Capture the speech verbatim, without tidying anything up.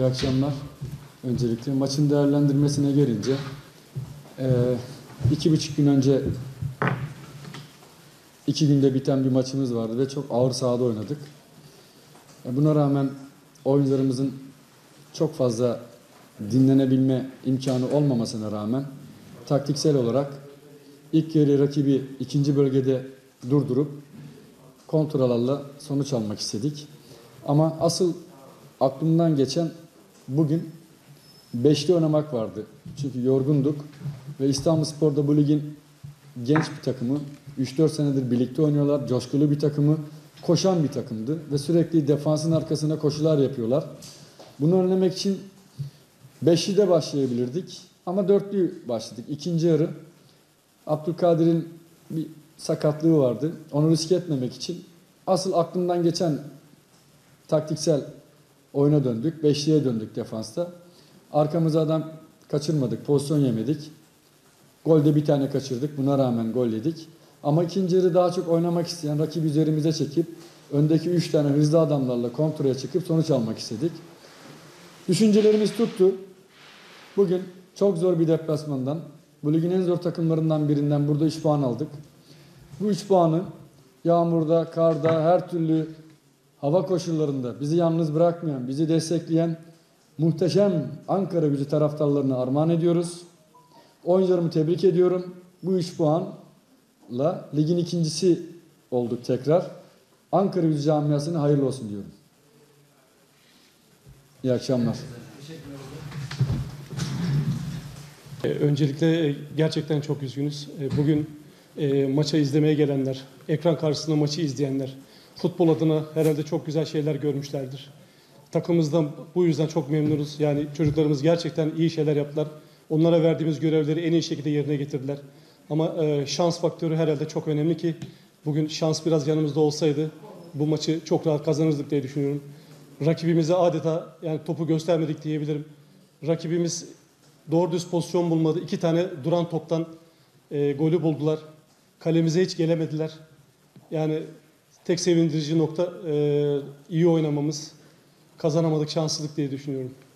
İyi akşamlar. Öncelikle maçın değerlendirmesine gelince e, iki buçuk gün önce iki günde biten bir maçımız vardı ve çok ağır sahada oynadık. E, buna rağmen oyuncularımızın çok fazla dinlenebilme imkanı olmamasına rağmen taktiksel olarak ilk yarı rakibi ikinci bölgede durdurup kontralarla sonuç almak istedik. Ama asıl aklımdan geçen bugün beşli oynamak vardı. Çünkü yorgunduk ve İstanbulspor'da bu ligin genç bir takımı, üç dört senedir birlikte oynuyorlar, coşkulu bir takımı, koşan bir takımdı ve sürekli defansın arkasına koşular yapıyorlar. Bunu önlemek için beşlide başlayabilirdik ama dörtlü başladık. İkinci yarı Abdülkadir'in bir sakatlığı vardı. Onu risk etmemek için asıl aklımdan geçen taktiksel oyuna döndük. Beşliğe döndük defansta. Arkamıza adam kaçırmadık, pozisyon yemedik. Golde bir tane kaçırdık. Buna rağmen gol yedik. Ama ikinci yarı daha çok oynamak isteyen rakibi üzerimize çekip öndeki üç tane hızlı adamlarla kontraya çıkıp sonuç almak istedik. Düşüncelerimiz tuttu. Bugün çok zor bir deplasmandan, bu ligin en zor takımlarından birinden burada üç puan aldık. Bu üç puanı yağmurda, karda, her türlü hava koşullarında bizi yalnız bırakmayan, bizi destekleyen muhteşem Ankaragücü taraftarlarına armağan ediyoruz. Oyuncularımı tebrik ediyorum. Bu üç puanla ligin ikincisi olduk tekrar. Ankaragücü camiasına hayırlı olsun diyorum. İyi akşamlar. Öncelikle gerçekten çok üzgünüz. Bugün maça izlemeye gelenler, ekran karşısında maçı izleyenler, futbol adına herhalde çok güzel şeyler görmüşlerdir. Takımımızdan bu yüzden çok memnunuz. Yani çocuklarımız gerçekten iyi şeyler yaptılar. Onlara verdiğimiz görevleri en iyi şekilde yerine getirdiler. Ama şans faktörü herhalde çok önemli ki bugün şans biraz yanımızda olsaydı bu maçı çok rahat kazanırdık diye düşünüyorum. Rakibimize adeta yani topu göstermedik diyebilirim. Rakibimiz doğru düz pozisyon bulmadı. İki tane duran toptan e, golü buldular. Kalemize hiç gelemediler. Yani tek sevindirici nokta e, iyi oynamamız. Kazanamadık, şanssızlık diye düşünüyorum.